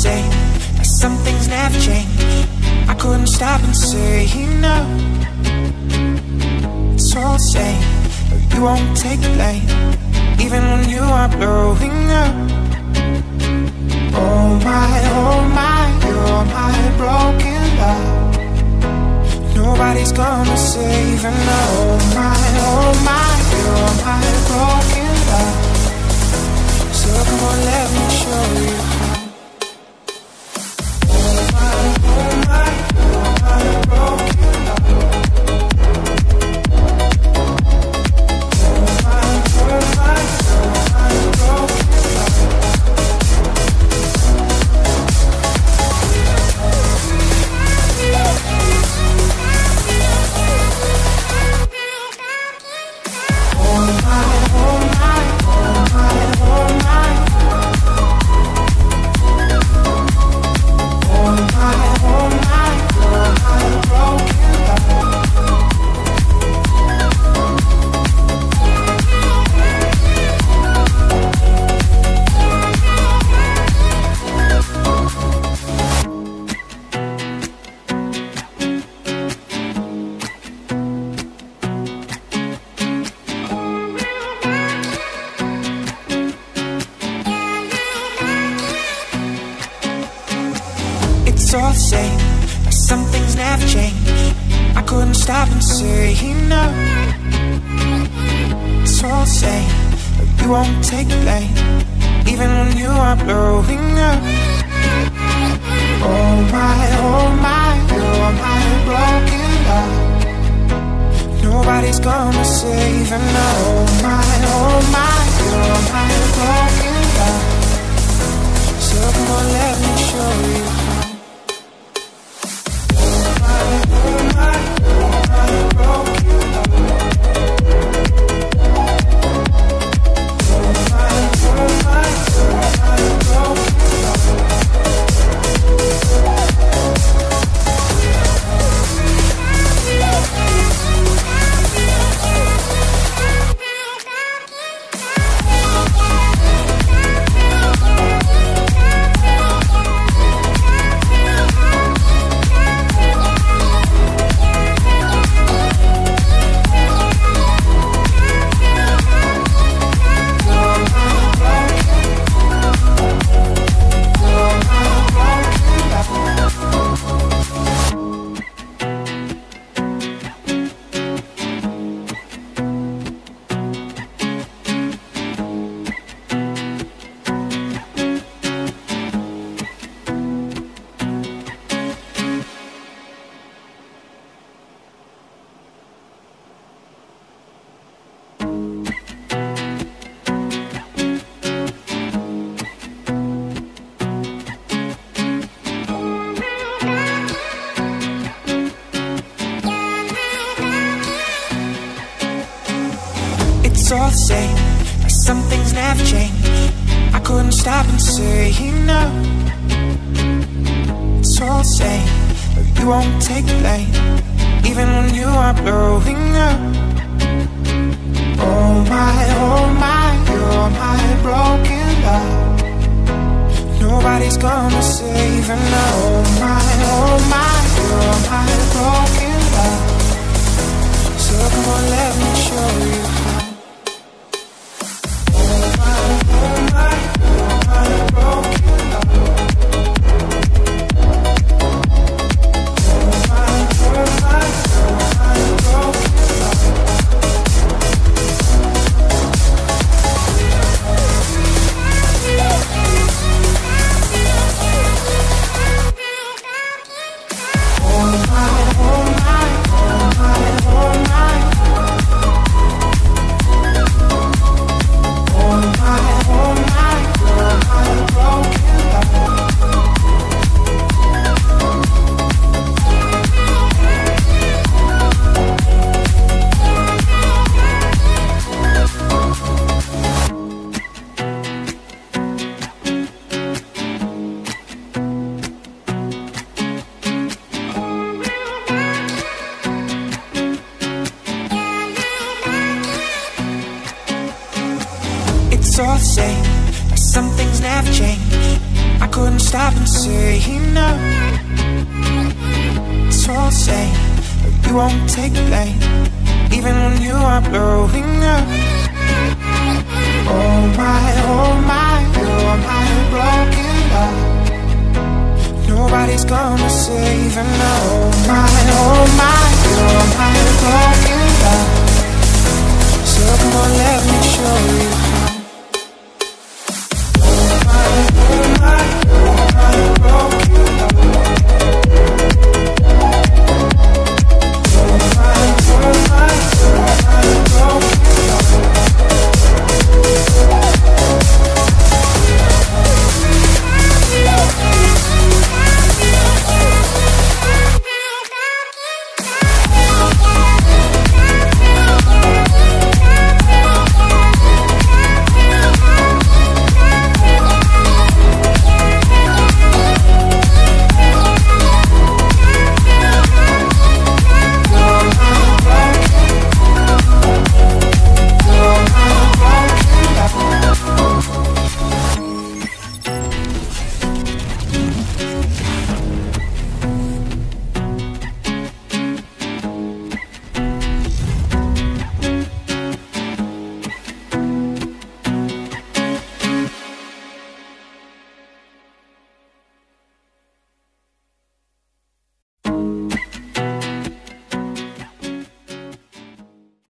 same, like some things never change. I couldn't stop and say no. It's all the same, but you won't take the blame, even when you are blowing up. Oh my, you're my broken love. Nobody's gonna save her now. Oh my, you're my broken love. So come on, let me show you how. Oh my, you're my broken love. Oh my, you're my broken love. It's all the same, like some things never change. I couldn't stop and say no. It's all the same, but you won't take the blame, even when you are blowing up. Oh my, you're my broken love. Nobody's gonna save her now. Oh my, you're my broken love. So come on, let me show you how. It's all the same, like some things never change. I couldn't stop and say no. It's all the same, but you won't take the blame, even when you are blowing up. Oh my, you're my broken love. Nobody's gonna save her now. Oh my, you're my broken love. So come on, let me show you how. It's all the same, like Some things never change. I couldn't stop and say no. So say you won't take the blame, even when you are blowing up. Oh my